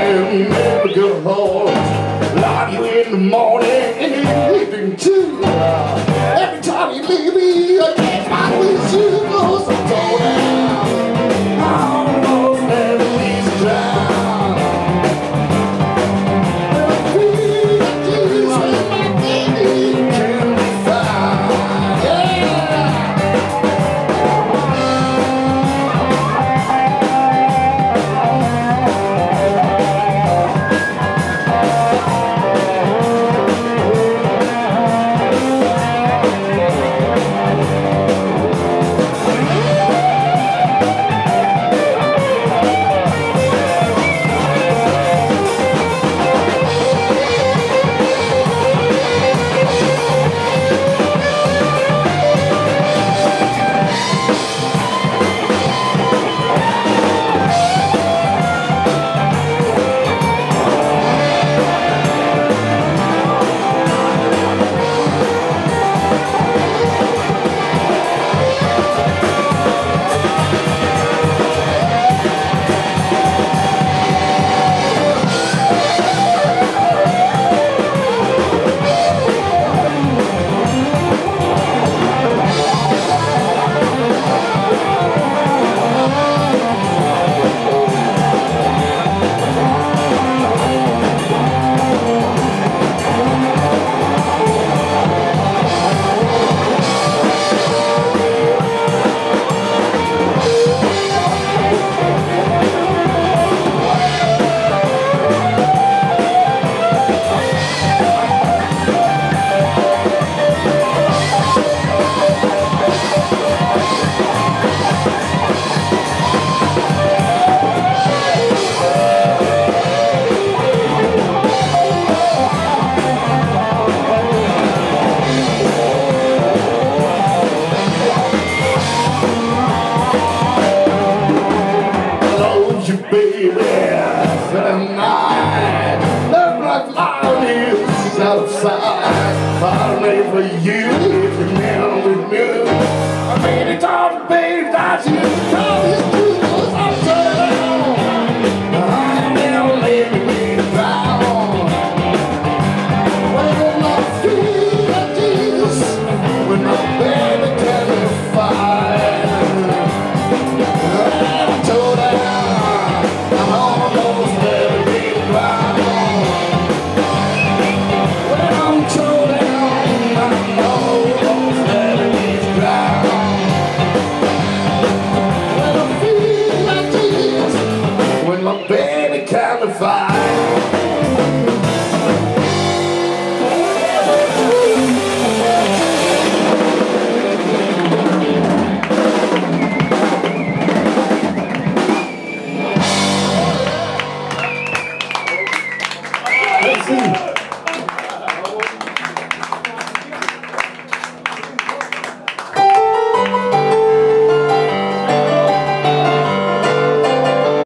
and never go home. Love you in the morning and in the evening too. Every time you leave me, I can't find with you. Cause I'm torn down. I almost never leaves the ground. And I feel like Jesus when my baby can be found. Yeah. Baby, for the night, love like life is outside. I'll wait for you if you're down with me. I made it all, baby, that you know it's true. 'Cause I'm so down. I never let me down. When I feel like Jesus, when my baby can be fine. I'm so down. Baby, can't be fine. Let's see.